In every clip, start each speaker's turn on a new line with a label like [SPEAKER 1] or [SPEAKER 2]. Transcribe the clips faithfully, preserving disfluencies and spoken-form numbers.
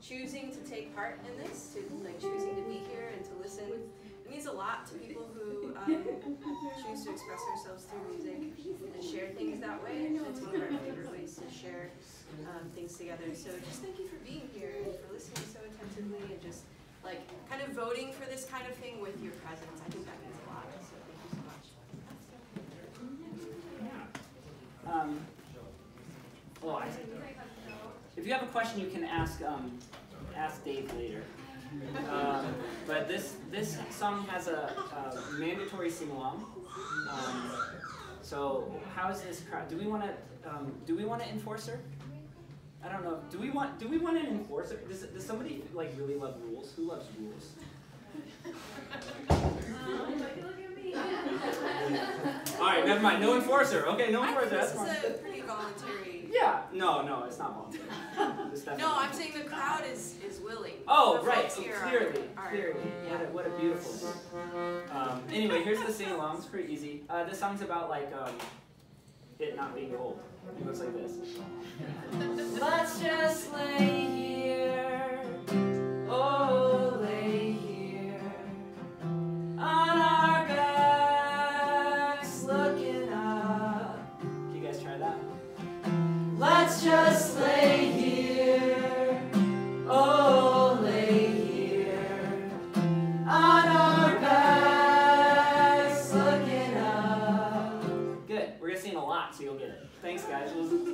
[SPEAKER 1] choosing to take part in this, to like choosing to be here and to listen. It means a lot to people who um, choose to express themselves through music and share things that way. It's one of our favorite ways to share um, things together. So just thank you for being here and for listening so attentively and just like kind of voting for this kind of thing with your presence. I think that means a lot. So thank you so much.
[SPEAKER 2] Um, well, I, if you have a question, you can ask um, ask Dave later. Um, but this this song has a, a mandatory sing along. Um, so how is this crowd? Do we want to um, do we want an enforcer? I don't know. Do we want do we want an enforcer? Does does somebody like really love rules? Who loves rules? All right, never mind. No enforcer. Okay, no enforcer. That's fine.
[SPEAKER 1] This is a pretty voluntary.
[SPEAKER 2] Yeah. No, no, it's not voluntary.
[SPEAKER 1] No, I'm saying the crowd is is willing.
[SPEAKER 2] Oh,
[SPEAKER 1] the
[SPEAKER 2] right. Oh,
[SPEAKER 1] here
[SPEAKER 2] clearly,
[SPEAKER 1] are, are,
[SPEAKER 2] clearly.
[SPEAKER 1] Yeah.
[SPEAKER 2] What a, what a beautiful song. Um, anyway, here's the sing along. It's pretty easy. Uh, this song's about like um, it not being cold. It goes like this. Let's just lay here. Oh, lay here on our backs, looking up. Can you guys try that? Let's just lay here. Oh, lay here on our backs, looking up. Good. We're gonna sing a lot, so you'll get it. Thanks, guys.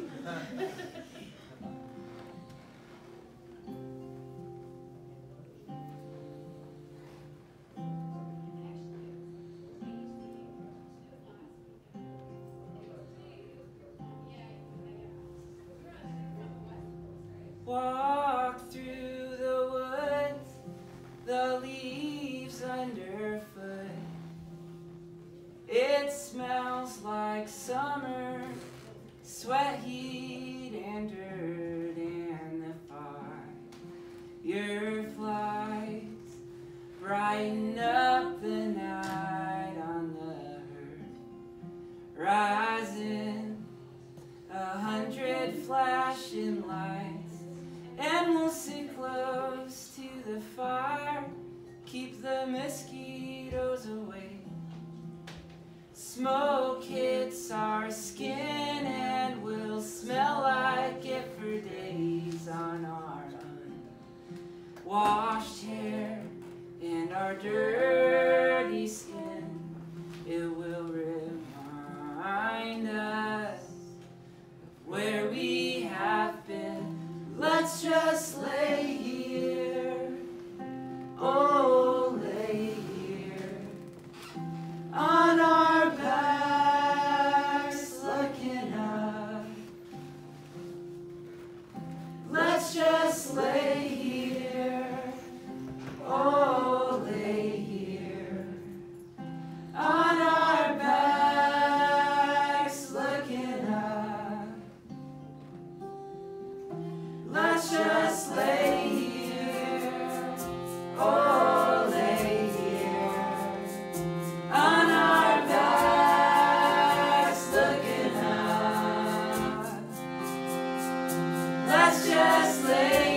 [SPEAKER 2] Walk through the woods, the leaves underfoot. It smells like summer, sweat, heat, and dirt, and the fireflies brighten up the night on the horizon. A hundred flashing lights, and we'll sit close to the fire, keep the mosquitoes away. Smoke hits our skin and we'll smell like it for days on our unwashed hair and our dirty skin. It will remind us where we have been. Let's just lay here. Oh, lay here on our backs, looking up. Let's just lay here. Oh, lay here on our backs, looking up. Let's just lay here. Oh, lay here on our backs, looking up. Let's just lay